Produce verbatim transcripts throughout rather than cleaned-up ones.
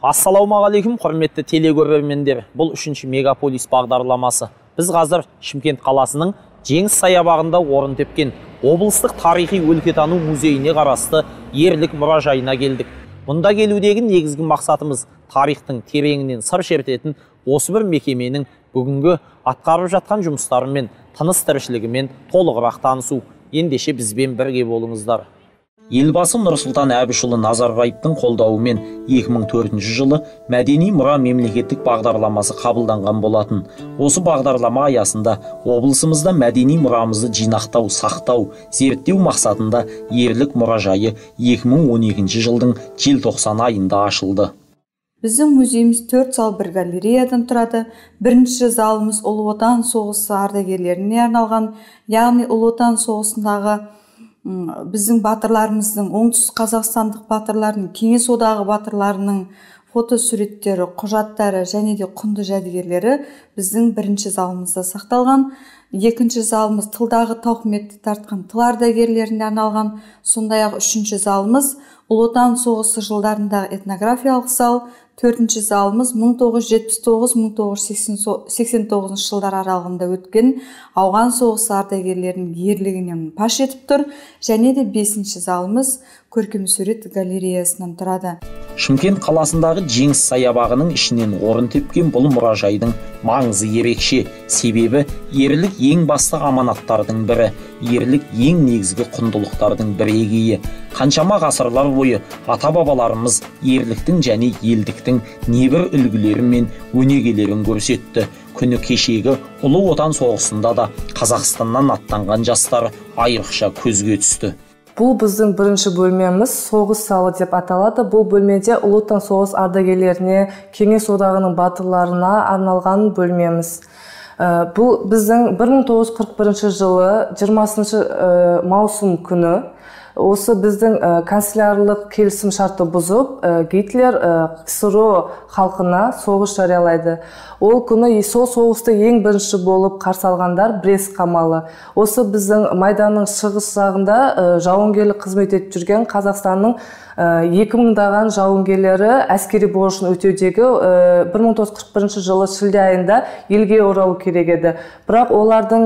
Ассалаумағалейкум, құрметті телегөрермендер. Бұл үшінші мегаполис бағдарламасы. Біз қазір Шымкент қаласының Жеңіс саябағында орын тепкен облыстық тарихи өлкетану музейіне қарасты ерлік мұражайына келдік. Мұнда келудегі негізгі мақсатымыз тарихтың тереңінен сыр шертетін осы бір мекеменің бүгінгі атқарып жатқан жұмыстарымен, тыныс тіршілігімен толығырақ танысу. Ендеше бізбен бірге болыңыздар. Елбасы Нұрсұлтан Әбішұлы Назарбаевтың қолдауымен екі мың төртінші жылы мәдени мұра мемлекеттік бағдарламасы қабылданған болатын. Осы бағдарлама аясында облысымызда мәдени мұрамызды жинақтау, сақтау, зерттеу мақсатында ерлік мұражайы екі мың он екінші жылдың желтоқсан айында ашылды. Біздің музейіміз төрт зал бір галереядан тұрады. Бірінші залымыз Ұлы Отан соғысы ардагерлеріне арналған, яғни Ұлы Отан соғысындағы біздің батырларымыздың, оңтүстік қазақстандық батырлардың, Кеңес одағы батырларының фотосуреттері, құжаттары және де құнды жәдігерлері біздің бірінші залымызда сақталған. Екінші залымыз тылдағы тауқыметті тартқан тыл ардагерлеріне арналған. Сондай-ақ үшінші залымыз Ұлы Отан соғысы жылдарындағы этнографиялық зал. Төртінші залымыз мың тоғыз жүз жетпіс тоғыз мың тоғыз жүз сексен тоғызыншы жылдар аралығында өткен ауған соғысы ардагерлерінің ерлігінен паш етіп тұр. Және де бесінші залымыз көркем сурет галереясынан тұрады. Шымкент қаласындағы Жеңіс саябағының ішінен орын тепкен бұл мұражайдың маңызы ерекше. Себебі ерлік ең басты аманаттардың бірі, ерлік ең негізгі құндылықтардың бірегейі. Қаншама ғасырлар бойы ата-бабаларымыз ерліктің және елдіктің небір үлгілері мен өнегелерін көрсетті. Күні кешегі Ұлы Отан соғысында да Қазақстаннан аттанған жастар айрықша көзге түсті. Бұл біздің бірінші бөлмеміз, соғыс залы деп аталады. Бұл бөлмеде Ұлы Отан соғыс ардагерлеріне, Кеңес одағының батырларына арналған бөлмеміз. Бұл біздің бір мың тоғыз жүз қырық бірінші жылы жиырмасыншы маусым күні осы біздің канцелярлық келісім шартты бұзып, Гитлер КСРО халқына соғыс жариялайды. Ол күні сол соғысты ең бірінші болып қарсы алғандар Брест қамалы. Осы біздің майданның шығыс жағында жауынгерлік қызмет етіп жүрген Қазақстанның екі мыңдаған жауынгерлері әскери борышын өтеудегі бір мың тоғыз жүз қырық бірінші жылы шілде айында елге оралу керек еді. Бірақ олардың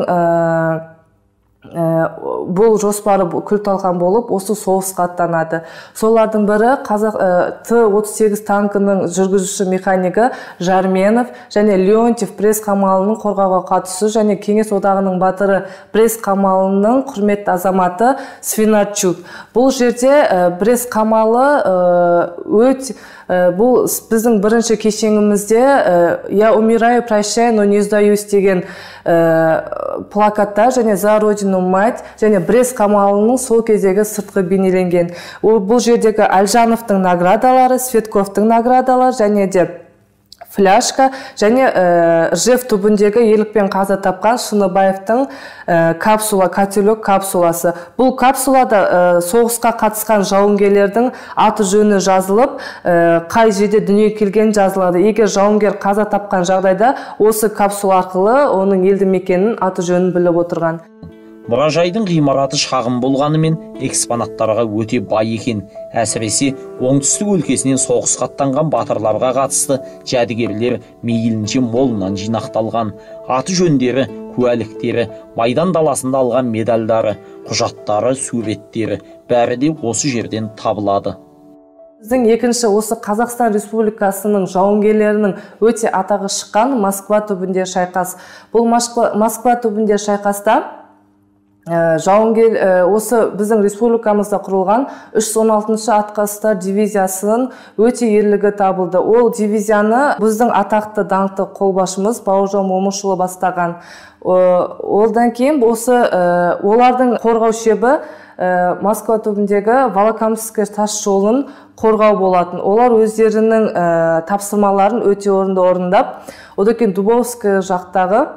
бұл жоспары күл талқан болып, осы соғысқа аттанады. Солардың бірі қазақ Т отыз сегіз танкінің жүргізуші механигі Жарменов және Леонтьев Брест қамалының қорғауға қатысуы және Кеңес одағының батыры Брест қамалының құрметті азаматы Свинарчук. Бұл жерде Брест қамалы өте бұл біздің бірінші кешенімізде «Я умираю, прощай, но не сдаюсь» деген плакаттар және «За Родину мать» және Брест қамалының сол кездегі сыртқы бейнеленген. Бұл жердегі Әлжановтың наградалары, Светковтың наградалары және де фляжка және Ржев түбіндегі ерлікпен қаза тапқан Шыныбаевтың капсула, котелек капсуласы. Бұл капсулада соғысқа қатысқан жауынгерлердің аты жөні жазылып, қай жерде дүние келген жазылады. Егер жауынгер қаза тапқан жағдайда осы капсула арқылы оның елді мекенінің аты жөнін біліп отырған. Мұражайдың ғимараты шағын болғанымен экспонаттарға өте бай екен. Әсіресе оңтүстік өлкесінен соғысқа аттанған батырларға қатысты жәдігерлер мейлінше молынан жинақталған. Аты жөндері, куәліктері, майдан даласында алған медальдары, құжаттары, суреттері бәрі де осы жерден табылады. Біздің екінші осы Қазақстан Республикасының жауынгерлерінің өте атағы шыққан Москва түбінде шайқас. Бұл Москва түбінде шайқаста жауынгер осы біздің республикамызда құрылған үш жүз он алтыншы атқыштар дивизиясының өте ерлігі табылды. Ол дивизияны біздің атақты даңқты қолбасшымыз Бауыржан Момышұлы бастаған. Олдан кейін осы олардың қорғау шебі Москва түбіндегі Волоколамская тас жолын қорғау болатын. Олар өздерінің тапсырмаларын өте орынды орындап, одан кейін Дубовская жақтағы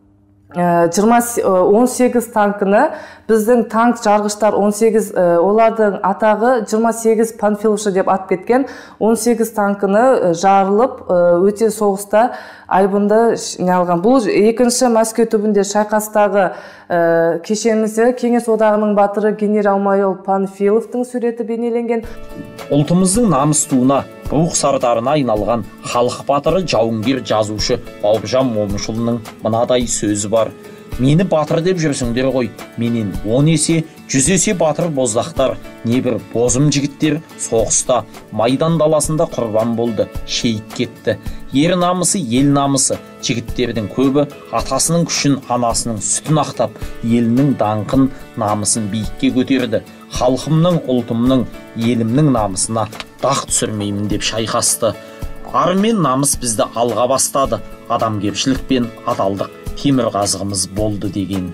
он сегіз танкіні біздің танк жарғыштар он сегіз, олардың атағы жиырма сегіз панфиловшы деп ат кеткен он сегіз танкіні жарылып өте соғыста айбынды не алған. Бұл екінші Мәскеу түбінде шайқастағы кешенімізде Кеңес одағының батыры генерал-майор Панфиловтың суреті бейнеленген. Ұлтымыздың намыс туына, рух сардарына айналған халық батыры жауынгер жазушы Бауыржан Момышұлының мынадай сөзі бар: мені батыр деп жүрсіңдер ғой, менен он есе, жүз есе батыр боздақтар, небір бозым жігіттер соғыста майдан даласында құрбан болды, шейіт кетті. Ер намысы, ел намысы, жігіттердің көбі атасының күшін, анасының сүтін ақтап, елінің даңқын, намысын биікке көтерді. Халқымның, ұлтымның, елімнің намысына дақ түсірмеймін деп шайқасты. Ар мен намыс бізді алға бастады, адамгершілік пен адалдық темір қазығымыз болды деген.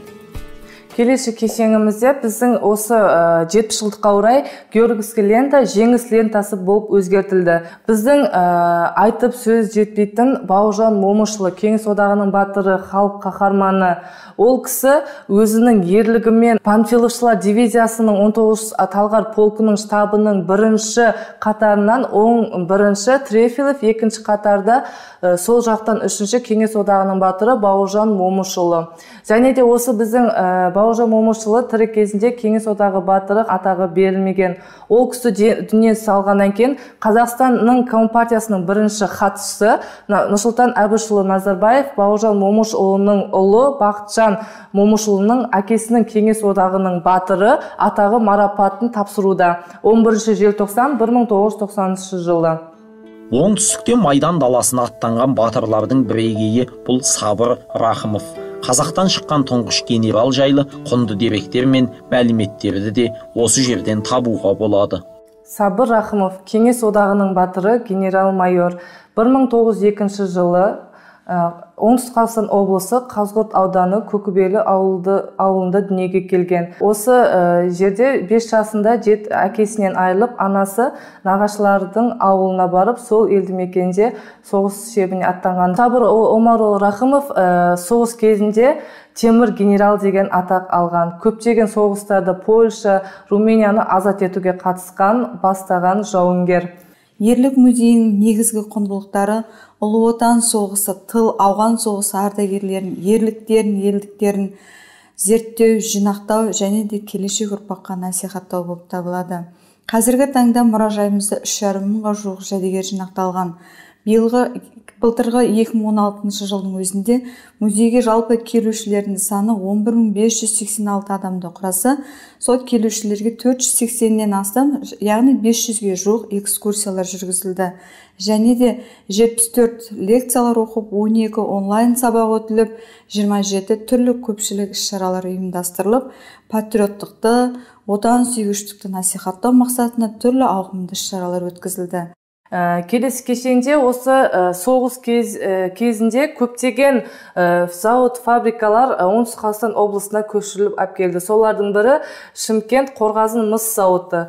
Келесі кешенімізде біздің осы жетпіс жылдыққа орай Георгиевский лента жеңіс лентасы болып өзгертілді. Біздің айтып сөз жетпейтін Бауыржан Момышұлы, Кеңес одағының батыры, халық қаһарманы. Ол кісі өзінің ерлігімен Панфиловшылар дивизиясының он тоғыз талғар полкының штабының бірінші қатарынан он бірінші Трефилов, екінші қатарда сол жақтан үшінші Кеңес одағының батыры Бауыржан Момышұлы. Және де осы біздің Бауыржан Момышұлы тірі кезінде Кеңес одағы батыры атағы берілмеген. Ол кісі дүние салғаннан кейін Қазақстанның Компартиясының бірінші хатшысы Нұрсұлтан Әбішұлы Назарбаев Бауыржан Момышұлының ұлы Бақытжан Момышұлының әкесінің Кеңес одағының батыры атағы марапатын тапсыруда он бірінші желтоқсан бір мың тоғыз жүз тоқсаныншы жылы. Оңтүстікте майдан даласына аттанған батырлардың бірегейі бұл Сабыр Рахымов. Қазақтан шыққан тұңғыш генерал жайлы құнды деректер мен мәліметтерді де осы жерден табуға болады. Сабыр Рахымов, Кеңес одағының батыры, генерал-майор. бір мың тоғыз жүз екінші жылы Оңтүстік Қазақстан облысы Қазығұрт ауданы Көкібелі ауылында дүниеге келген. Осы жерде бес жасында жет әкесінен айырылып, анасы нағашылардың ауылына барып, сол елді мекенде соғыс шебіне аттанған. Сабыр Омарұлы Рахымов соғыс кезінде темір генерал деген атақ алған. Көптеген соғыстарда Польша, Руменияны азат етуге қатысқан, бастаған жауынгер. Ерлік музейінің негізгі құндылықтары Ұлы Отан соғысы, тыл, ауған соғысы ардагерлерін, ерліктерін, елдіктерін зерттеу, жинақтау және де келешек ұрпаққа насихаттау болып табылады. Қазіргі таңда мұражайымызда үш жарым мыңға жуық жәдігер жинақталған. Биылғы былтырғы екі мың он алтыншы жылдың өзінде музейге жалпы келушілердің саны он бір мың бес жүз сексен алты адамды құраса, сол келушілерге төрт жүз сексеннен астам, яғни бес жүзге жуық экскурсиялар жүргізілді. Және де жетпіс төрт лекциялар оқып, он екі онлайн сабақ өтіліп, жиырма жеті түрлі көпшілік іс-шаралар ұйымдастырылып, патриоттықты, отан сүйгіштікті насихаттау мақсатында түрлі ауқымды іс-шаралар өткізілді. Келесі кешенде осы соғыс кезінде көптеген зауыт, фабрикалар Оңтүстік Қазақстан облысына көшіріліп әкелді. Солардың бірі Шымкент Қорғазын мыс зауыты.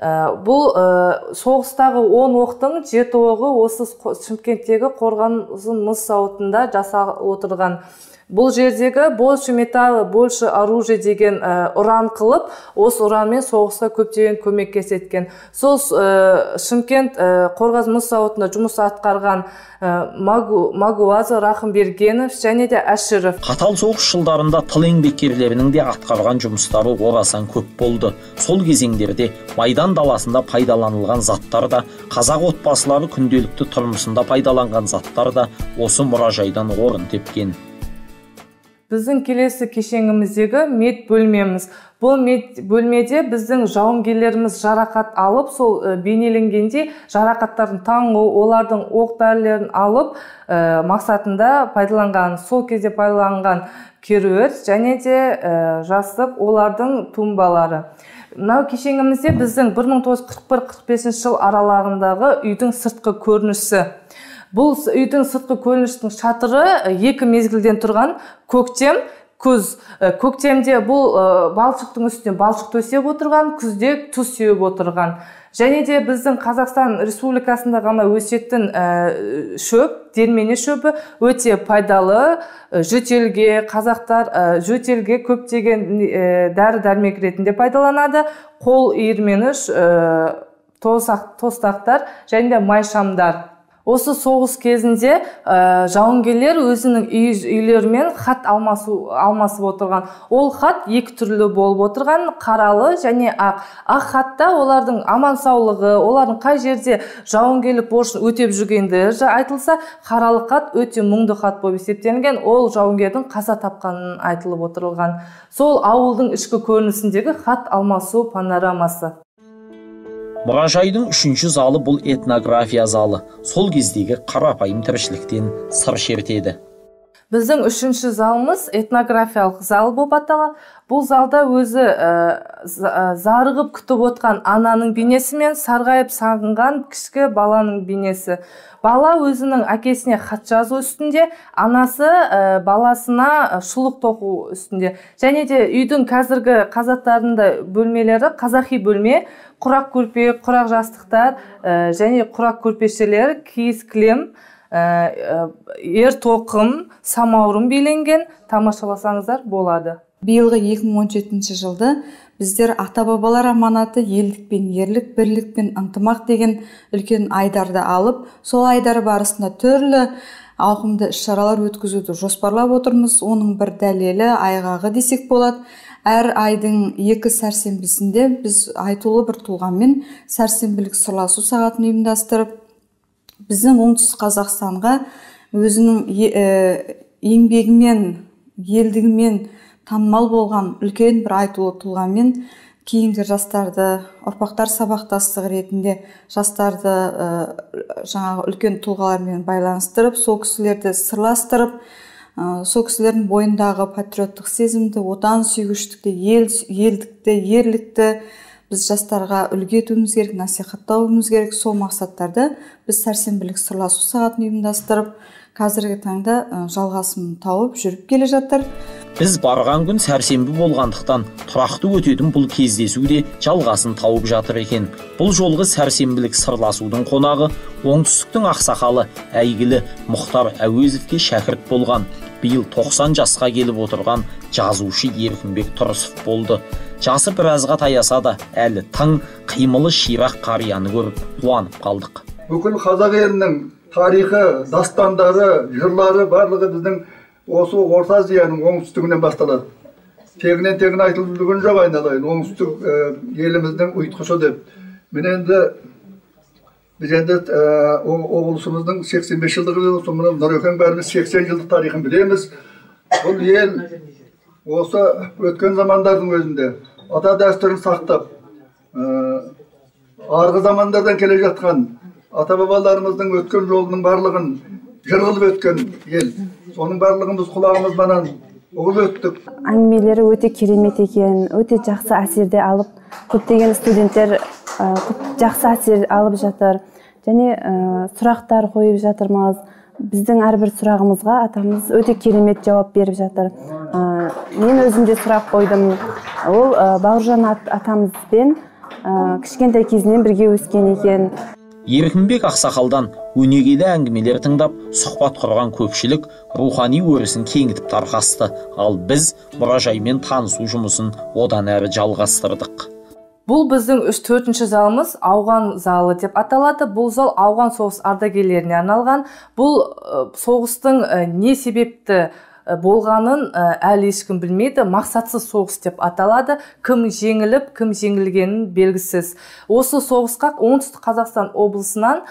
Бұл соғыстағы он оқтың жеті оғы осы Шымкенттегі Қорғазын мыс зауытында жасалып отырған. Бұл жердегі больше металлы, больше оружие деген ұран қылып, осы ұранмен соғысқа көптеген көмектескен. Сол Шымкент Қорғазын мыс зауытында жұмыс атқарған Магуазы, Рахымбергенов және де Әшіров. Қатал соғыс жылдарында тыл еңбеккерлерінің де атқарған жұмыстары орасан көп болды. Сол кезеңдерде майдан даласында пайдаланылған заттар да, қазақ отбасылары күнделікті тұрмысында пайдаланған заттар да осы мұражайдан орын тепкен. Біздің келесі кешеніміздегі мед бөлмеміз. Бұл мед бөлмеде біздің жауынгерлеріміз жарақат алып, сол бейнеленгенде жарақаттардың таңғы, олардың оқ-дәрілерін алып, мақсатында пайдаланған, сол кезде пайдаланған керует және де жастық олардың тумбалары. Мынау кешенімізде біздің бір мың тоғыз жүз қырық бір қырық бесінші жыл аралығындағы үйдің сыртқы көрінісі. Бұл үйдің сыртқы көріністің шатыры екі мезгілден тұрған, көктем, күз. Көктемде бұл балшықтың үстіне балшық төсеп отырған, күзде тұз сеуіп отырған. Және де біздің Қазақстан Республикасында ғана өсетін шөп, дермене шөпі өте пайдалы. Жөтелге, қазақтар жөтелге көптеген дәрі-дәрмек ретінде пайдаланады. Қол иірмені, тостақтар және де майшамдар. Осы соғыс кезінде ә, жауынгерлер өзінің үй, үйлерімен хат алмасу, алмасып отырған. Ол хат екі түрлі болып отырған, қаралы және ақ. Ақ хатта олардың аман саулығы, олардың қай жерде жауынгерлік борышын өтеп жүргендері айтылса, қаралы хат өте мұңды хат болып есептелінген, ол жауынгердің қаза тапқанын айтылып отырылған. Сол ауылдың ішкі көрінісіндегі хат алмасу панорамасы. Мұражайдың үшінші залы бұл этнография залы. Сол кездегі қарапайым тіршіліктен сыр шертеді. Біздің үшінші залымыз этнографиялық зал болып аталады. Бұл залда өзі ә, зарығып күтіп отқан ананың бейнесі мен сарғайып сағынған кішкі баланың бейнесі. Бала өзінің әкесіне хат жазу үстінде, анасы ә, баласына шұлық тоқу үстінде. Және де үйдің қазіргі қазақтарында бөлмелері қазақи бөлме, құрақ көрпе, құрақ жастықтар ә, және құрақ көрпешелер, киіз кілем, ә, ер тоқым, самаурын бейленген, тамашаласаңыздар болады. Биылғы екі мың он жетінші жылды біздер ата-бабалар аманаты елдік пен ерлік, бірлік пен ынтымақ деген үлкен айдарды алып, сол айдар барысында түрлі ауқымды іс-шаралар өткізуді жоспарлап отырмыз. Оның бір дәлелі айғағы десек болады. Әр айдың екі сәрсенбісінде біз айтулы бір тұлғамен сәрсенбілік сырласу сағатын ұйымдастырып, біздің оңтүстік Қазақстанға өзінің еңбегімен, елдігімен танымал болған үлкен бір айтулы тұлғамен кейінгі жастарды, ұрпақтар сабақтастығы ретінде жастарды ә, жаңағы үлкен тұлғалармен байланыстырып, сол кісілерді сырластырып, ә, сол кісілердің бойындағы патриоттық сезімді, отан сүйгіштікті, ел, елдікті, ерлікті біз жастарға үлгі етуіміз керек, насихаттауымыз керек. Сол мақсаттарды біз сәрсенбілік сырласу сағатын ұйымдастырып, қазіргі таңда жалғасын тауып жүріп келе жатыр. Біз барған күн сәрсенбі болғандықтан тұрақты өтетін бұл кездесу де жалғасын тауып жатыр екен. Бұл жолғы сәрсенбілік сырласудың қонағы оңтүстіктің ақсақалы әйгілі Мұхтар Әуезовке шәкірт болған, биыл тоқсан жасқа келіп отырған жазушы Еркінбек Тұрысов болды. Жасы біразға таяса да әлі тың қимылы ширақ қарияны көріп қуанып қалдық. Бүкіл қазақ елінің тарихы, дастандары, жырлары барлығы біздің осы Орта Азияның оңтүстігінен басталады. Тегінен тегін айтылып жүрген жоқ айналайын, оңтүстік еліміздің ұйытқышы деп. Мен енді біз енді облысымыздың сексен бес жылдығы, сонымен Нұрекең бәріміз сексен жылдық тарихын білеміз. Бұл ел осы өткен замандардың өзінде ата дәстүрін сақтап, арғы замандардан келе жатқан ата-бабаларымыздың өткен жолының барлығын жыр қылып өткен ел. Соның барлығын біз құлағымыздан ұғып өттік. Әңгімелері өте керемет екен, өте жақсы әсерде алып, көптеген студенттер жақсы әсер алып жатыр. Және сұрақтар қойып жатырмыз. Біздің әрбір сұрағымызға атамыз өте керемет жауап беріп жатыр. Мен өзімде сұрақ қойдым. Ол Бауыржан атамызбен кішкентай кезінен бірге өскен екен. Еркінбек ақсақалдан өнегелі әңгімелер тыңдап, сұхбат құрған көпшілік рухани өрісін кеңітіп тарқасты. Ал біз мұражаймен танысу жұмысын одан әрі жалғастырдық. Бұл біздің үш төртінші залымыз ауған залы деп аталады. Бұл зал ауған соғыс ардагерлеріне арналған. Бұл соғыстың не себепті болғанын әлі ешкім білмейді. Мақсатсыз соғыс деп аталады. Кім жеңіліп, кім жеңілгенін белгісіз. Осы соғысқа оңтүстік Қазақстан облысынан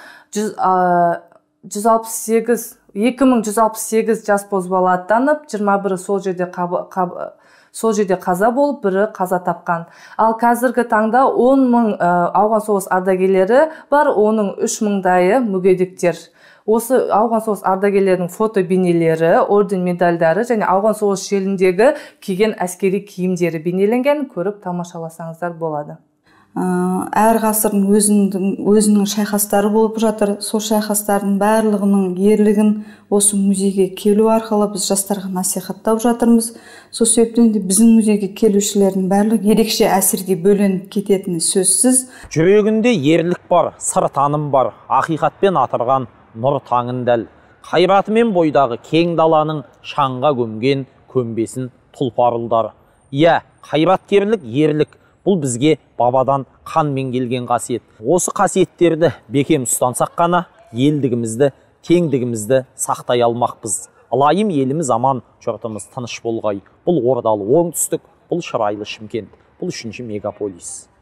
жүз алпыс сегіз, екі мың жүз алпыс сегіз жас бозбала аттанып, жиырма бірі сол жерде сол жерде қаза болып, бірі қаза тапқан. Ал қазіргі таңда он мың ауған соғыс ардагерлері бар, оның үш мыңдайы мүгедектер. Осы ауған соғыс ардагерлерінің фото бейнелері, орден медальдары және ауған соғыс шеліндегі киген әскери киімдері бейнеленген, көріп тамашаласаңыздар болады. Әр ғасырдың өзінің, өзінің шайқастары болып жатыр. Сол шайқастардың барлығының ерлігін осы музейге келу арқылы біз жастарға насихаттап жатырмыз. Сол себептен де біздің музейге келушілердің барлығы ерекше әсерге бөленіп кететіні сөзсіз. Жүрегінде ерлік бар, сыр таным бар, ақиқатпен атырған нұр таңын дәл. Қайратымен бойдағы кең даланың шаңға көмген көмбесін тұлпарылдар. Иә, қайраткерлік, ерлік бұл бізге бабадан қанмен келген қасиет. Осы қасиеттерді бекем ұстансақ қана елдігімізді, теңдігімізді сақтай алмақпыз. Алайым еліміз аман, жұртымыз тыныш болғай. Бұл ордалы оңтүстік, бұл шырайлы Шымкент, бұл үшінші мегаполис.